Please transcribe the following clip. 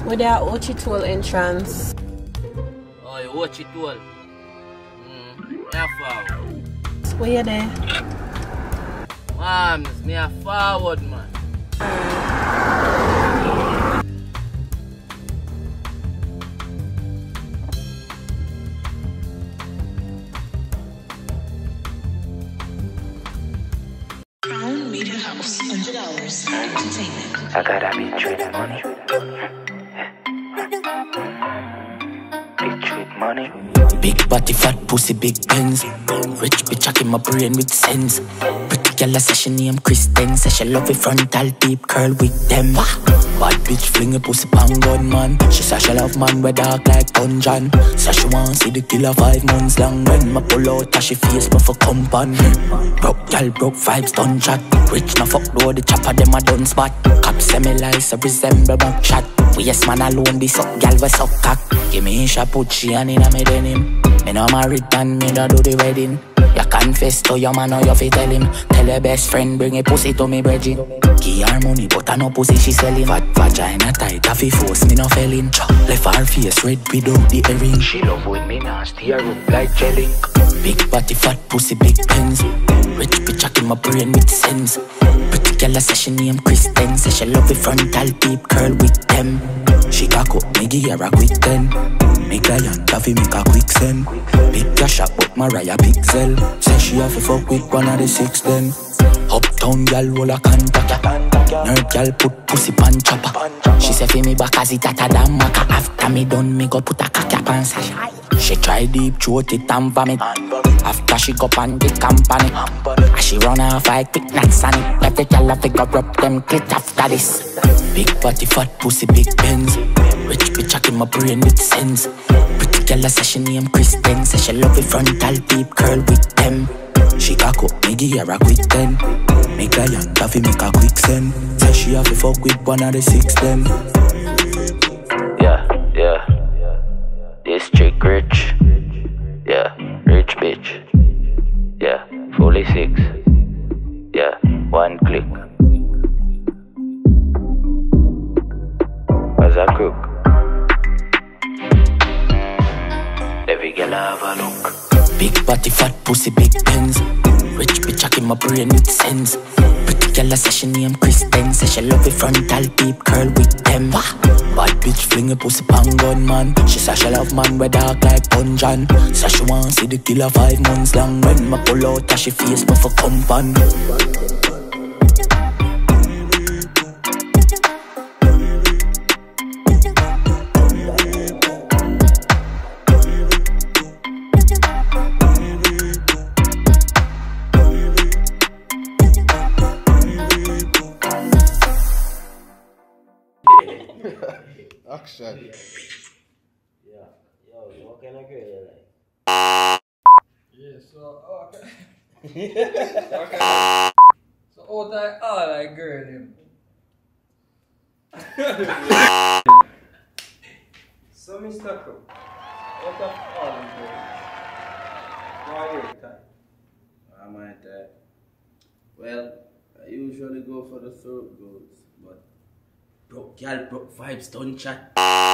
With their Ochitol entrance. Oh, you watch it all. Me a forward. Where you there? Mams, me a forward, man. Crown Media House, $100. Entertainment. I gotta be trading money. Bitch with money. Big body, fat pussy, big pens. Rich bitch, I my brain with sense. Pretty girl, I say she name Kristen. Say she love it frontal, deep curl with them. Bad bitch, fling a pussy pan gun, man. She say she love man with dark like dungeon. Say she want see the killer 5 months long. When my pull out, she face me for company. Broke girl, broke vibes, done chat. Rich na fuck though, the chopper them a done spot. Cops say me lies, so resemble back shot. We yes man alone, this up gal we suck cock. Give me a put she and in a me denim. Me no married and me no do the wedding. You confess to your man or you fi tell him. Tell your best friend bring a pussy to me brethren. Give her money but I no pussy she selling. Fat vagina tight a fi force me no felling. Left her face red without the earring. She love when me nasty her up like jelly. Big body fat pussy big pens. Rich bitch I my brain with sense. Pretty girl I say she name Kristen. Say she love it frontal deep curl with them. She cock up me give her a quick 10. Me client have to make a quick send. Big cash up but Mariah Pixel. Say she have to fuck with one of the 6 then. Uptown gal roll a contact. Nerd gal put pussy pan chopper. She say fi me back as it at a damn maka. After me done me go put a cock up and say. She try deep throat it and vomit. After she go pan the company. As she run off I quick nuts on it. Every gal have to go rub them clit after this. Big body fat pussy big pens. Rich bitch I my brain with sense. Pretty girl I say she name Kristen. Say she love it frontal deep curl with them. She cock up me give her a quick 10. Me client have to make a quick send. Say she have to fuck with one of the 6 then. Yeah. This chick rich. Yeah, rich bitch. Yeah, fully 6. Yeah, 1 click. As a crook. Every girl have a look. Big body, fat pussy, big pens. Rich bitch, I my brain with sense. Pretty girl, I say she name Kristen. Say she love it frontal, deep curl with them. Bad bitch, fling a pussy pan gun, man. She say she love man with dark like dungeon. Say she want see the killer 5 months long. When my pull out, she face me for company. Action. Yeah. Yo, what kind of girl you like? Yeah, so okay. So all that girl him. So Mr. Cook, out of all the girls, why your type? I'm my type. Well, I usually go for the throat goats, but broke gal, broke vibes, don't chat.